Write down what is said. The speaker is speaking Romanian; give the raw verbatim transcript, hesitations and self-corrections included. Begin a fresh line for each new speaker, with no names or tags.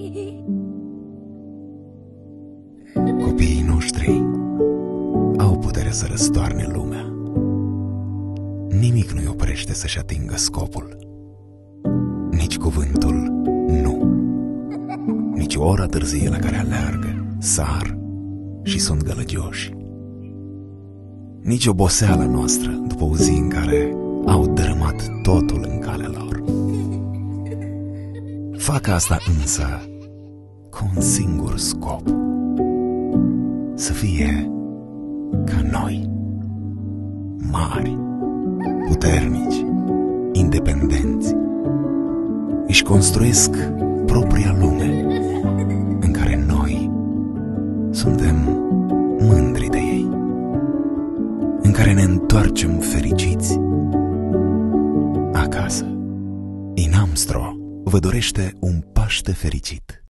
Copiii noștri au puterea să răstoarne lumea. Nimic nu-i oprește să-și atingă scopul. Nici cuvântul nu. Nici ora târzie la care aleargă, sar și sunt gălăgioși. Nici oboseala noastră după o zi în care au dărâmat totul în calea lor. Fac asta însă cu un singur scop: să fie ca noi, mari, puternici, independenți. Își construiesc propria lume în care noi suntem mândri de ei, în care ne întoarcem fericiți acasă. Inamstro vă dorește un Paște fericit.